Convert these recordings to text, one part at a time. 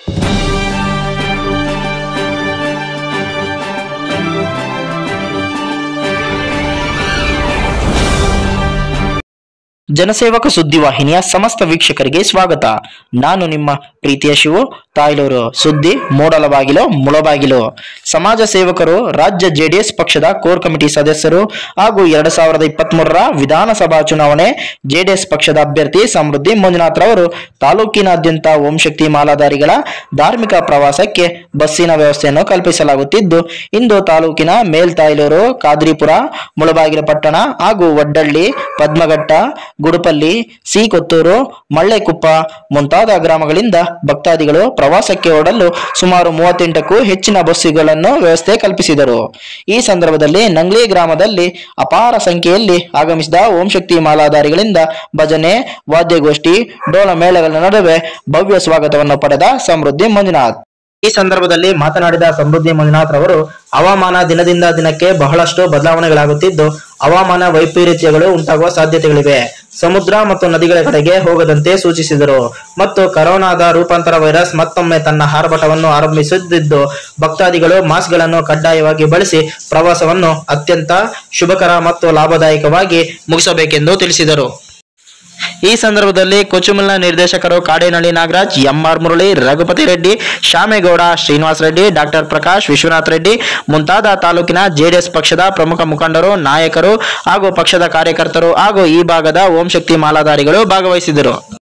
ಜನಸೇವಕ ಸುದ್ದಿವಾಹಿನಿಯ ಸಮಸ್ತ ವೀಕ್ಷಕರಿಗೆ ಸ್ವಾಗತ. ನಾನು ನಿಮ್ಮ ಪ್ರೀತಿಯ ಶಿವು. ತಾಯ್ಲೂರು ಸುದ್ದಿ ಮೂಡಲಬಾಗಿಲು ಮುಳಬಾಗಿಲು. ಸಮಾಜ ಸೇವಕರು ರಾಜ್ಯ ಜೆಡಿಎಸ್ ಪಕ್ಷದ ಕೋರ್ ಕಮಿಟಿ ಸದಸ್ಯರು ಹಾಗೂ 2023ರ ವಿಧಾನಸಭಾ ಚುನಾವಣೆ ಜೆಡಿಎಸ್ ಪಕ್ಷದ ಅಭ್ಯರ್ಥಿ ಸಮೃದ್ಧಿ ಮಂಜುನಾಥ್ ರವರು ತಾಲೂಕಿನಾದ್ಯಂತ ಓಂ ಶಕ್ತಿ ಮಾಲಾಧಾರಿಗಳ ಧಾರ್ಮಿಕ ಪ್ರವಾಸಕ್ಕೆ ಬಸ್ಸಿನ ವ್ಯವಸ್ಥೆಯನ್ನು ಕಲ್ಪಿಸಲಾಗುತ್ತಿದ್ದು, ಇಂದು ತಾಲೂಕಿನ ಮೇಲ್ತಾಯ್ಲೂರು, ಕಾದ್ರಿಪುರ, ಮುಳಬಾಗಿಲು ಪಟ್ಟಣ ಹಾಗೂ ವಡ್ಡಳ್ಳಿ, ಪದ್ಮಘಟ್ಟ, ಗುಡುಪಲ್ಲಿ, ಸಿ ಕೊತ್ತೂರು, ಮಳ್ಳೆಕುಪ್ಪ ಮುಂತಾದ ಗ್ರಾಮಗಳಿಂದ ಭಕ್ತಾದಿಗಳು ಪ್ರವಾಸಕ್ಕೆ ಹೊರಡಲು ಸುಮಾರು 38ಕ್ಕೂ ಹೆಚ್ಚಿನ ಬಸ್ಸುಗಳನ್ನು ವ್ಯವಸ್ಥೆ ಕಲ್ಪಿಸಿದರು. ಈ ಸಂದರ್ಭದಲ್ಲಿ ನಂಗ್ಲಿ ಗ್ರಾಮದಲ್ಲಿ ಅಪಾರ ಸಂಖ್ಯೆಯಲ್ಲಿ ಆಗಮಿಸಿದ ಓಂ ಶಕ್ತಿ ಮಾಲಾಧಾರಿಗಳಿಂದ ಭಜನೆ, ವಾದ್ಯಗೋಷ್ಠಿ, ಡೋಲ ಮೇಳಗಳ ನಡುವೆ ಭವ್ಯ ಸ್ವಾಗತವನ್ನು ಪಡೆದ ಸಮೃದ್ಧಿ ಮಂಜುನಾಥ್. ಈ ಸಂದರ್ಭದಲ್ಲಿ ಮಾತನಾಡಿದ ಸಮೃದ್ಧಿ ಮಂಜುನಾಥ್ ರವರು ಹವಾಮಾನ ದಿನದಿಂದ ದಿನಕ್ಕೆ ಬಹಳಷ್ಟು ಬದಲಾವಣೆಗಳಾಗುತ್ತಿದ್ದು, ಹವಾಮಾನ ವೈಪರೀತ್ಯಗಳು ಉಂಟಾಗುವ ಸಾಧ್ಯತೆಗಳಿವೆ. ಸಮುದ್ರ ಮತ್ತು ನದಿಗಳ ಕಡೆಗೆ ಹೋಗದಂತೆ ಸೂಚಿಸಿದರು. ಮತ್ತು ಕರೋನಾದ ರೂಪಾಂತರ ವೈರಸ್ ಮತ್ತೊಮ್ಮೆ ತನ್ನ ಆರ್ಭಟವನ್ನು ಆರಂಭಿಸುತ್ತಿದ್ದು, ಭಕ್ತಾದಿಗಳು ಮಾಸ್ಕ್ಗಳನ್ನು ಕಡ್ಡಾಯವಾಗಿ ಬಳಸಿ ಪ್ರವಾಸವನ್ನು ಅತ್ಯಂತ ಶುಭಕರ ಮತ್ತು ಲಾಭದಾಯಕವಾಗಿ ಮುಗಿಸಬೇಕೆಂದು ತಿಳಿಸಿದರು. ಈ ಸಂದರ್ಭದಲ್ಲಿ ಕೊಚುಮಿಲ್ನ ನಿರ್ದೇಶಕರು ಕಾಡೇನಹಳ್ಳಿ ನಾಗರಾಜ್, ಎಂಆರ್ ಮುರಳಿ, ರಘುಪತಿ ರೆಡ್ಡಿ, ಶ್ಯಾಮೇಗೌಡ, ಶ್ರೀನಿವಾಸ್ ರೆಡ್ಡಿ, ಡಾಕ್ಟರ್ ಪ್ರಕಾಶ್, ವಿಶ್ವನಾಥ್ ರೆಡ್ಡಿ ಮುಂತಾದ ತಾಲೂಕಿನ ಜೆಡಿಎಸ್ ಪಕ್ಷದ ಪ್ರಮುಖ ಮುಖಂಡರು, ನಾಯಕರು ಹಾಗೂ ಪಕ್ಷದ ಕಾರ್ಯಕರ್ತರು ಹಾಗೂ ಈ ಭಾಗದ ಓಂ ಶಕ್ತಿ ಮಾಲಾಧಾರಿಗಳು ಭಾಗವಹಿಸಿದರು.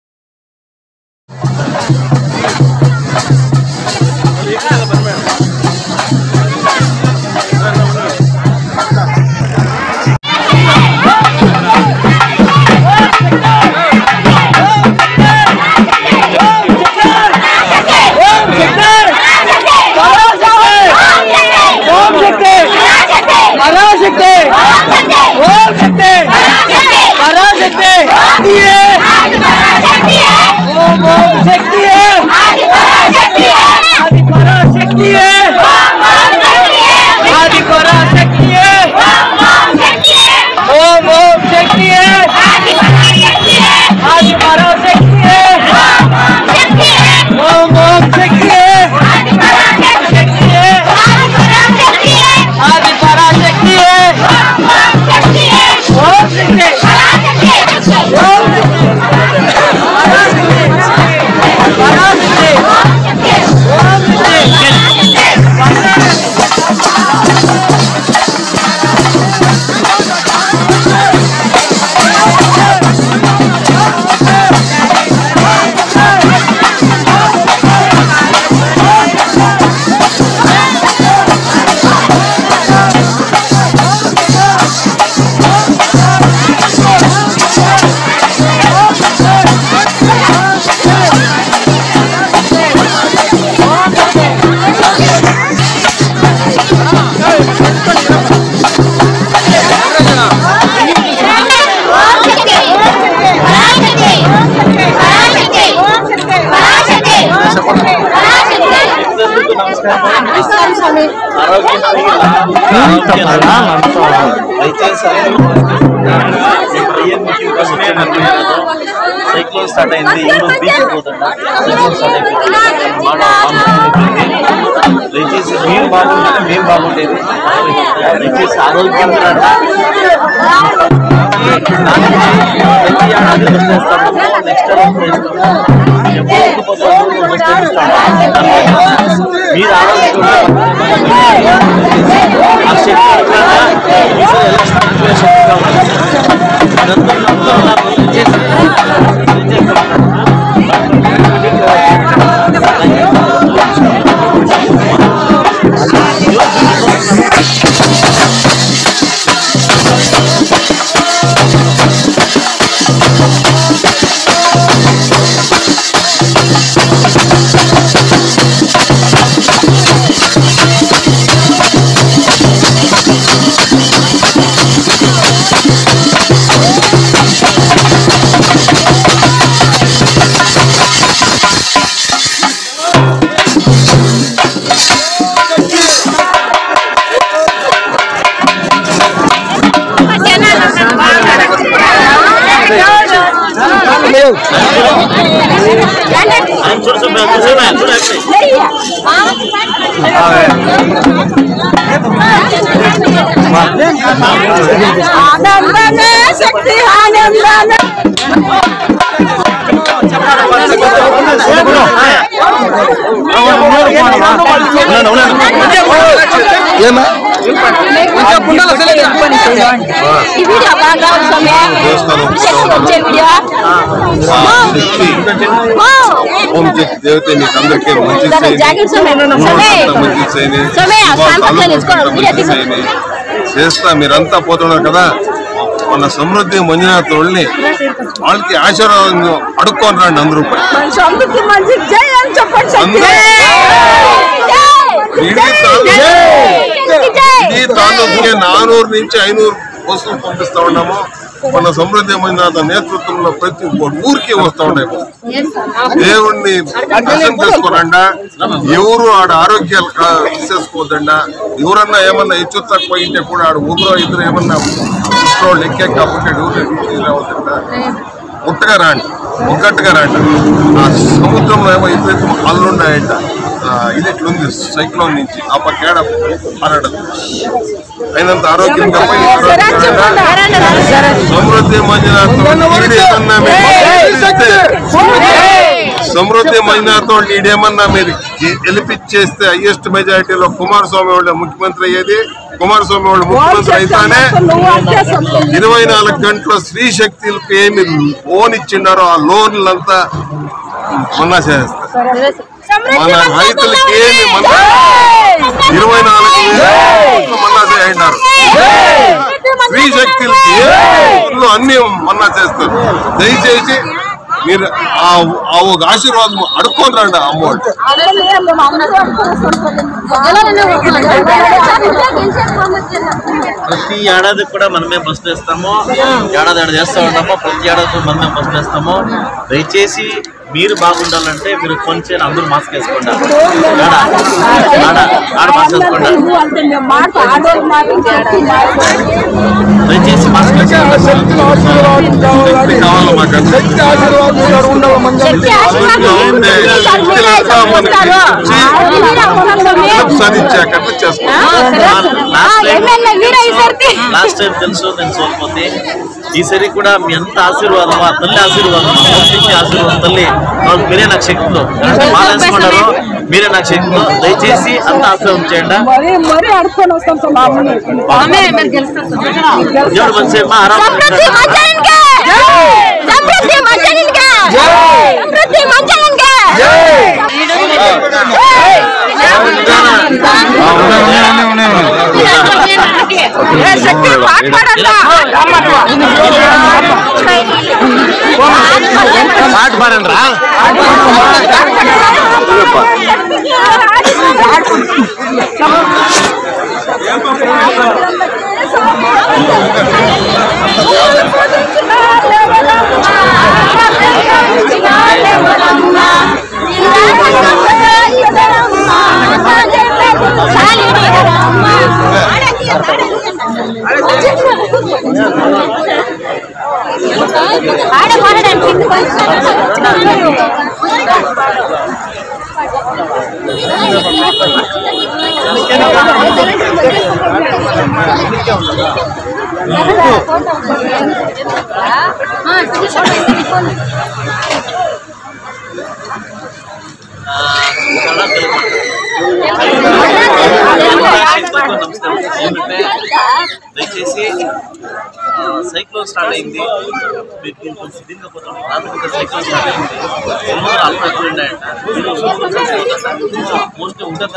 సైక్లోన్ స్టార్ట్ అయింది. ఈరోజు బీచ్ పోతుందా దయచేసి మీరు బాగుంటే మేము బాగుండేది. దయచేసి ఆరోగ్యంగా నెక్స్ట్ మీరు ఆరోగ్యంగా శక్తి ఆనందాన ఓం శక్తి దేవత మీకు అందరికీ మంచి చేస్తా. మీరంతా పోతున్నారు కదా, మన సమృద్ధి మంజునాథ్ వాళ్ళని వాళ్ళకి ఆశీర్వాదం అడుక్కొని రండి. అందరూ ఇది తాలూకే 400 నుంచి 500 వస్తువులు పంపిస్తా ఉన్నాము. మన సమృద్ధి మంజునాథ నేతృత్వంలో ప్రతి ఊరికి వస్తా ఉన్నాయి. దేవుణ్ణి దర్శనం చేసుకోరండా, ఎవరు ఆడ ఆరోగ్యాలు తీసేసుకోవద్దండా. ఎవరన్నా ఏమన్నా హెచ్చు తక్కువ ఇంటే కూడా ఆడ ఇద్దరు ఏమన్నా ఎక్కెక్క పుట్టాడు ముట్టగా రాండి, ఒక్కట్టుగా రాండి. ఆ సముద్రంలో ఏమో ఇద్దరు అల్లున్నాయంట. ఇది ఇట్లుంది సైక్లోన్ నుంచి ఆ పక్కేడ అనడం అయినంత ఆరోగ్యంగా సమృద్ధి మంజునాథ్ సమృద్ధి మంజునాథ్ ఈడేమన్నా మీరు గెలిపించేస్తే హైయెస్ట్ మెజారిటీలో కుమారస్వామి వాళ్ళు ముఖ్యమంత్రి అయ్యేది. కుమారస్వామి వాళ్ళు ముఖ్యమంత్రి అయితేనే 24 గంటల స్త్రీ శక్తులకు ఏమి లోన్ ఇచ్చిండారో ఆ లోన్లంతా మన్నా చేస్తారు. మన రైతులకి ఏమి 24,000 మన్నా చేయండారు. స్త్రీ శక్తులకి అన్ని మన్నా చేస్తారు. దయచేసి మీరు ఆ ఒక ఆశీర్వాదం అడుక్కొని రండి అమ్మోళ్ళు. ప్రతి ఏడాది కూడా మనమే బస్సులు వేస్తాము. ఏడాది చేస్తూ ఉంటాము. ప్రతి ఏడాది మనమే బస్సులు వేస్తాము. దయచేసి మీరు బాగుండాలంటే మీరు కొంచెం అందరూ మాస్క్ వేసుకోండి. మాస్క్ వేసుకోండి. దయచేసి మాస్క్ లాస్ట్ టైం తెలుసు నేను సోల్పోతే ఈసారి కూడా మీ అంత ఆశీర్వాదం ఆ తల్లి ఆశీర్వాదం ఆశీర్వాదం తల్లి మీరే నాకు శక్తితో మాలేసుకున్నారు. మీరే నాకు శక్తితో దయచేసి అంత ఆశీర్వాదం చేయండి. దేవుడు మంచి పాట పాడండి రా. దయచేసి సైక్లోన్ స్టార్ట్ అయింది. సైక్లోన్ స్టార్ట్ అయింది. మోస్ట్లీ ఉంటే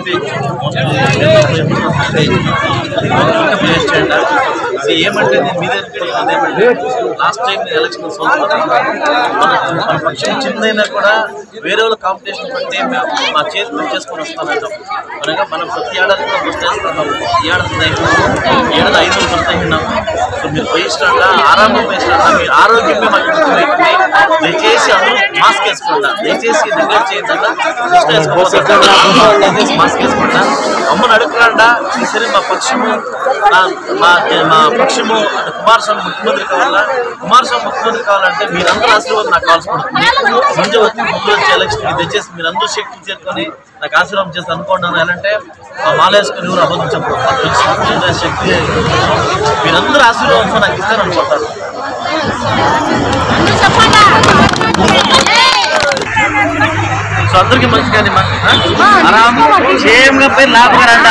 ఏమంటే నేను మీ దగ్గర లాస్ట్ టైం నేను ఎలక్షన్ మన పక్షం చిన్నదైనా కూడా వేరే వాళ్ళ కాంపిటీషన్ బట్టి మేము మా చేతులు చేసుకొని వస్తామంటాం. అనగా మనం ప్రతి ఏడాది కూడా బస్ చేస్తున్నాము. ఏడాది 500 బస్ అయినాము. సో మీరు పోయిస్తాడ ఆరామం వేస్తాడ మీ ఆరోగ్యమే మాకు ముఖ్యమైంది. దయచేసి అందరూ మాస్క్ వేసుకుంటా. దయచేసి నెగ్లెక్ట్ చేయకుండా మాస్క్ వేసుకుంటా. మమ్మల్ని అడుగుతాడా ఈసారి మా పక్షము మా పక్షము కుమారస్వామి ముఖ్యమంత్రి కావాలా, కుమారస్వామి ముఖ్యమంత్రి కావాలంటే మీరందరూ ఆశీర్వాదం నాకు కావాల్సి పడుతుంది. ముందు వచ్చి ఎలక్షన్కి దయచేసి మీరందరూ శక్తి చేరుకొని నాకు ఆశీర్వాదం చేసి అనుకోండి. అంటే మాలేసుకొని ఎవరు అబద్ధం చెప్పారు. శక్తి మీరందరూ ఆశీర్వాదంతో నాకు ఇస్తాను అనుకుంటారు. సో అందరికి మంచి కానీ ఆరామ్ క్షేమంగా పోయి లాభంగా రండా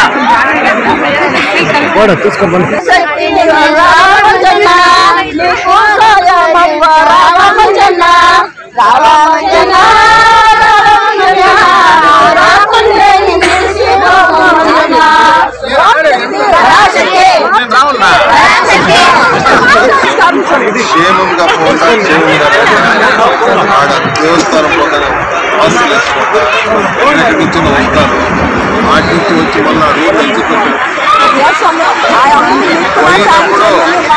తీసుకోండి. క్షేమంగా పోతా ఆడ దేవస్థానం పోతాను బస్సులు వేసుకుంటారు, నుంచి ఉంటారు, వాటి నుంచి వచ్చి మళ్ళా రోడ్డు నుంచి పోయినప్పుడు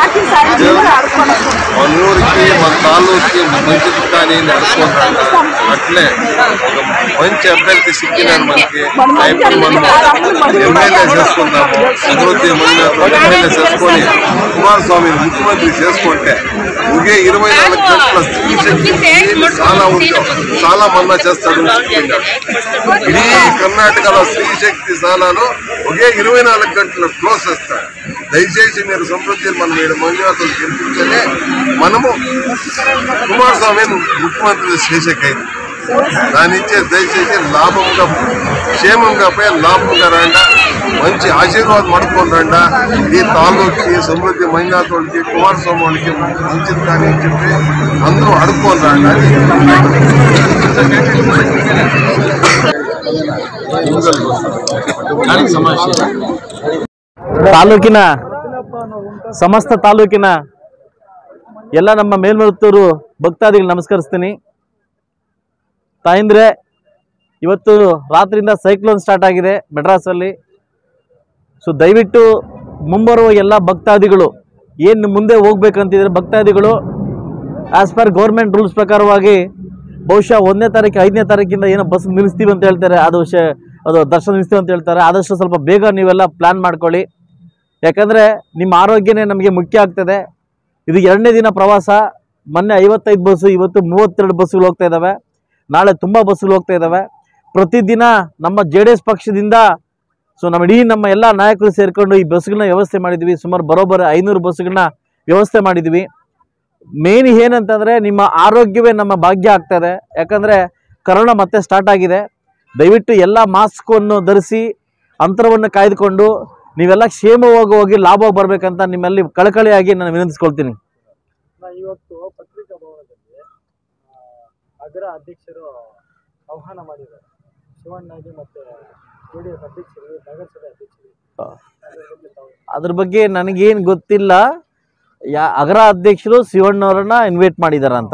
మన ఊరికి మన తాలూకి మంచిది కానీ నడుచుకుంటారు. అట్లే ఒక మంచి అభ్యర్థి సిక్కినారు మనకి. ఇప్పుడు మనం ఎమ్మెల్యే చేసుకుంటాము, సమృద్ధి ఎమ్మెల్యే చేసుకొని కుమారస్వామిని ముఖ్యమంత్రి చేసుకుంటే ఒకే 24 గంటల స్త్రీ శక్తి చాలా ఉంటాం, చాలా మన్నా చేస్తాడు. ఇడీ కర్ణాటకలో స్త్రీ శక్తి సాలాను ఒకే 24 గంటల క్లోజ్ చేస్తారు. దయచేసి మీరు సమృద్ధి మనం మీరు మంజూరాతులు గెలిపించలే మనము కుమారస్వామిని ముఖ్యమంత్రి చేసేకైంది. దాని నుంచి దయచేసి లాభంగా క్షేమంగా పోయి లాభంగా రండా, మంచి ఆశీర్వాదం పడుకొని రండా. ఈ తాలూకి సమృద్ధి మైనాతోళ్ళకి కుమారస్వామి వాళ్ళకి మంచిది కానీ అని చెప్పి అందరూ అడుక్కొని రండా. ತಾಲೂಕಿನ ಸಮಸ್ತ ತಾಲೂಕಿನ ಎಲ್ಲ ನಮ್ಮ ಮೇಲ್ಮರುತ್ತೂರು ಭಕ್ತಾದಿಗಳು ನಮಸ್ಕರಿಸ್ತೀನಿ. ತಾಯಂದ್ರೆ ಇವತ್ತು ರಾತ್ರಿಯಿಂದ ಸೈಕ್ಲೋನ್ ಸ್ಟಾರ್ಟ್ ಆಗಿದೆ ಮೆಡ್ರಾಸಲ್ಲಿ. ಸೊ ದಯವಿಟ್ಟು ಮುಂಬರುವ ಎಲ್ಲ ಭಕ್ತಾದಿಗಳು ಏನು ಮುಂದೆ ಹೋಗ್ಬೇಕಂತಿದ್ರೆ ಭಕ್ತಾದಿಗಳು ಆಸ್ ಪರ್ ಗೌರ್ಮೆಂಟ್ ರೂಲ್ಸ್ ಪ್ರಕಾರವಾಗಿ ಬಹುಶಃ 1ನೇ ತಾರೀಕು 5ನೇ ತಾರೀಕಿಂದ ಏನೋ ಬಸ್ ನಿಲ್ಲಿಸ್ತೀವಿ ಅಂತ ಹೇಳ್ತಾರೆ, ಅದು ದರ್ಶನ ನಿಲ್ಲಿಸ್ತೀವಿ ಅಂತ ಹೇಳ್ತಾರೆ. ಆದಷ್ಟು ಸ್ವಲ್ಪ ಬೇಗ ನೀವೆಲ್ಲ ಪ್ಲ್ಯಾನ್ ಮಾಡ್ಕೊಳ್ಳಿ. ಯಾಕಂದರೆ ನಿಮ್ಮ ಆರೋಗ್ಯನೇ ನಮಗೆ ಮುಖ್ಯ ಆಗ್ತದೆ. ಇದು 2ನೇ ದಿನ ಪ್ರವಾಸ. ಮೊನ್ನೆ 55 ಬಸ್ಸು, ಇವತ್ತು 32 ಬಸ್ಸುಗಳು ಹೋಗ್ತಾ ಇದ್ದಾವೆ. ನಾಳೆ ತುಂಬ ಬಸ್ಸುಗಳು ಹೋಗ್ತಾ ಇದ್ದಾವೆ. ಪ್ರತಿದಿನ ನಮ್ಮ JDS ಪಕ್ಷದಿಂದ ನಮ್ಮ ಇಡೀ ನಮ್ಮ ಎಲ್ಲ ನಾಯಕರು ಸೇರಿಕೊಂಡು ಈ ಬಸ್ಗಳನ್ನ ವ್ಯವಸ್ಥೆ ಮಾಡಿದ್ವಿ. ಸುಮಾರು ಬರೋಬ್ಬರಿ 500 ಬಸ್ಗಳನ್ನ ವ್ಯವಸ್ಥೆ ಮಾಡಿದ್ವಿ. ಮೇನ್ ಏನಂತಂದರೆ ನಿಮ್ಮ ಆರೋಗ್ಯವೇ ನಮ್ಮ ಭಾಗ್ಯ ಆಗ್ತದೆ. ಯಾಕಂದರೆ ಕರೋನಾ ಮತ್ತೆ ಸ್ಟಾರ್ಟ್ ಆಗಿದೆ. ದಯವಿಟ್ಟು ಎಲ್ಲ ಮಾಸ್ಕನ್ನು ಧರಿಸಿ ಅಂತರವನ್ನು ಕಾಯ್ದುಕೊಂಡು ನೀವೆಲ್ಲ ಕ್ಷೇಮವಾಗಿ ಹೋಗಿ ಲಾಭ ಬರಬೇಕಂತ ನಿಮ್ಮಲ್ಲಿ ಕಳಕಳಿಯಾಗಿ ನಾನು ವಿನಂತಿಸ್ಕೊಳ್ತೀನಿ. ಇವತ್ತು ಪತ್ರಿಕಾ ಭವನದಲ್ಲಿ ಅಗ್ರ ಅಧ್ಯಕ್ಷರು ಆಹ್ವಾನ ಮಾಡಿದ್ದಾರೆ. ಶಿವಣ್ಣಗೆ ಮತ್ತು JDS ಅಧ್ಯಕ್ಷರು, ನಗರಸಭೆ ಅಧ್ಯಕ್ಷರು. ಅದ್ರ ಬಗ್ಗೆ ನನಗೇನು ಗೊತ್ತಿಲ್ಲ. ಅಗ್ರ ಅಧ್ಯಕ್ಷರು ಶಿವಣ್ಣವರನ್ನ ಇನ್ವೈಟ್ ಮಾಡಿದಾರಂತ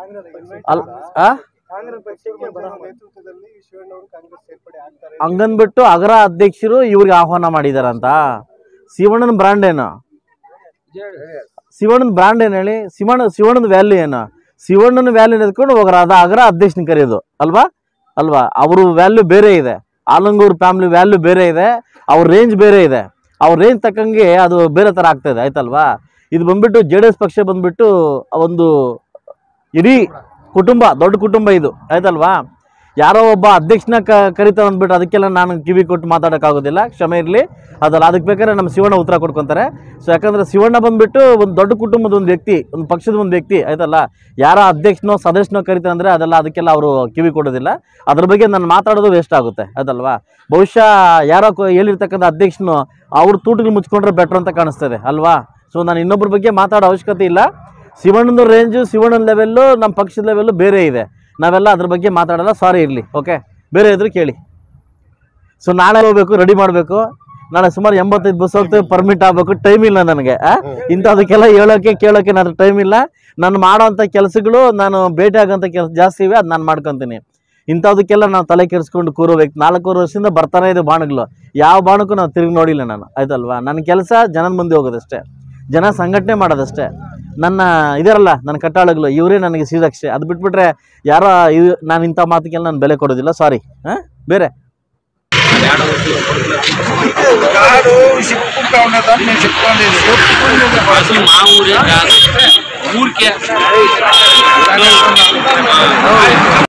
ಹಂಗನ್ಬಿಟ್ಟು ಅಗ್ರ ಅಧ್ಯಕ್ಷರು ಇವ್ರಿಗೆ ಆಹ್ವಾನ ಮಾಡಿದಾರಂತ. ಶಿವಣ್ಣನ ಬ್ರ್ಯಾಂಡ್ ಏನು? ಶಿವಣ್ಣನ ಬ್ರ್ಯಾಂಡ್ ಏನು ಹೇಳಿ? ಶಿವಣ್ಣನ ವ್ಯಾಲ್ಯೂ ಏನು? ಶಿವಣ್ಣನ ವ್ಯಾಲ್ಯೂ ಎತ್ಕೊಂಡು ಹೋಗ್ರ ಅದು ಅಗ್ರ ಅಧ್ಯಕ್ಷನ ಕರೆಯೋದು ಅಲ್ವಾ? ಅವ್ರ ವ್ಯಾಲ್ಯೂ ಬೇರೆ ಇದೆ. ಆಲಂಗೂರು ಫ್ಯಾಮಿಲಿ ವ್ಯಾಲ್ಯೂ ಬೇರೆ ಇದೆ, ಅವ್ರ ರೇಂಜ್ ಬೇರೆ ಇದೆ. ಅವ್ರ ರೇಂಜ್ ತಕ್ಕಂಗೆ ಅದು ಬೇರೆ ಥರ ಆಗ್ತಾಯಿದೆ, ಆಯ್ತಲ್ವಾ? ಇದು ಬಂದ್ಬಿಟ್ಟು JDS ಪಕ್ಷ ಬಂದ್ಬಿಟ್ಟು ಒಂದು ಇಡೀ ಕುಟುಂಬ, ದೊಡ್ಡ ಕುಟುಂಬ ಇದು, ಆಯ್ತಲ್ವಾ? ಯಾರೋ ಒಬ್ಬ ಅಧ್ಯಕ್ಷನ ಕರಿತಾರೆ ಅಂದ್ಬಿಟ್ಟು ಅದಕ್ಕೆಲ್ಲ ನಾನು ಕಿವಿ ಕೊಟ್ಟು ಮಾತಾಡೋಕ್ಕಾಗೋದಿಲ್ಲ, ಕ್ಷಮೆ ಇರಲಿ. ಅದಕ್ಕೆ ಬೇಕಾದ್ರೆ ನಮ್ಮ ಶಿವಣ್ಣ ಉತ್ತರ ಕೊಡ್ಕೊತಾರೆ. ಸೊ ಯಾಕಂದರೆ ಶಿವಣ್ಣ ಬಂದ್ಬಿಟ್ಟು ಒಂದು ದೊಡ್ಡ ಕುಟುಂಬದ ಒಂದು ವ್ಯಕ್ತಿ, ಒಂದು ಪಕ್ಷದ ಒಂದು ವ್ಯಕ್ತಿ, ಆಯ್ತಲ್ಲ? ಯಾರೋ ಅಧ್ಯಕ್ಷನೋ ಸದಸ್ಯನೋ ಕರಿತಾರೆ ಅಂದರೆ ಅದಕ್ಕೆಲ್ಲ ಅವರು ಕಿವಿ ಕೊಡೋದಿಲ್ಲ. ಅದ್ರ ಬಗ್ಗೆ ನಾನು ಮಾತಾಡೋದು ವೇಸ್ಟ್ ಆಗುತ್ತೆ, ಆಯ್ತಲ್ವಾ? ಬಹುಶಃ ಯಾರೋ ಹೇಳಿರ್ತಕ್ಕಂಥ ಅಧ್ಯಕ್ಷನು ಅವ್ರ ತೂಟಿಗೆ ಮುಚ್ಕೊಂಡ್ರೆ ಬೆಟ್ರ್ ಅಂತ ಕಾಣಿಸ್ತದೆ ಅಲ್ವಾ? ಸೊ ನಾನು ಇನ್ನೊಬ್ಬರ ಬಗ್ಗೆ ಮಾತಾಡೋ ಅವಶ್ಯಕತೆ ಇಲ್ಲ. ಶಿವಣ್ಣನ ರೇಂಜು, ಶಿವಣ್ಣನ ಲೆವೆಲ್ಲು, ನಮ್ಮ ಪಕ್ಷದ ಲೆವೆಲ್ಲು ಬೇರೆ ಇದೆ. ನಾವೆಲ್ಲ ಅದ್ರ ಬಗ್ಗೆ ಮಾತಾಡೋಲ್ಲ, ಸಾರಿ ಇರಲಿ, ಓಕೆ? ಬೇರೆ ಇದ್ರೆ ಕೇಳಿ. ಸೊ ನಾಳೆ ಹೋಗ್ಬೇಕು, ರೆಡಿ ಮಾಡಬೇಕು. ನಾಳೆ ಸುಮಾರು 85 ಬಸ್ ಹೋಗ್ತೇವೆ, ಪರ್ಮಿಟ್ ಆಗಬೇಕು. ಟೈಮ್ ಇಲ್ಲ ನನಗೆ ಇಂಥದಕ್ಕೆಲ್ಲ ಹೇಳೋಕ್ಕೆ ಕೇಳೋಕ್ಕೆ ನನ್ನ ಟೈಮ್ ಇಲ್ಲ. ನಾನು ಮಾಡೋವಂಥ ಕೆಲಸಗಳು, ನಾನು ಭೇಟಿ ಆಗೋಂಥ ಕೆಲಸ ಜಾಸ್ತಿ ಇವೆ, ಅದು ನಾನು ಮಾಡ್ಕೊತೀನಿ. ಇಂಥದಕ್ಕೆಲ್ಲ ನಾವು ತಲೆ ಕೆಡಿಸ್ಕೊಂಡು ಕೂರೋ ವ್ಯಕ್ತಿ. 4 ವರ್ಷದಿಂದ ಬರ್ತಾನೆ ಇದೆ ಬಾಣಗಳು, ಯಾವ ಬಾಣಕ್ಕೂ ನಾವು ತಿರುಗಿ ನೋಡಿಲ್ಲ ನಾನು, ಆಯ್ತಲ್ವಾ? ನನ್ನ ಕೆಲಸ ಜನದ ಮುಂದೆ ಹೋಗೋದಷ್ಟೇ, ಜನ ಸಂಘಟನೆ ಮಾಡೋದಷ್ಟೇ. ನನ್ನ ಇದರಲ್ಲ ನನ್ನ ಕಟ್ಟಾಳುಗಳು ಇವರೇ ನನಗೆ ಶ್ರೀರಕ್ಷೆ. ಅದು ಬಿಟ್ಬಿಟ್ರೆ ಯಾರೋ ನಾನು ಇಂಥ ಮಾತಿಗೆಲ್ಲ ನಾನು ಬೆಲೆ ಕೊಡೋದಿಲ್ಲ, ಸಾರಿ. ಬೇರೆ కాదు చెప్పుకుంటా ఉన్నదని నేను చెప్తాను. మా ఊరే కాదు ఊరికే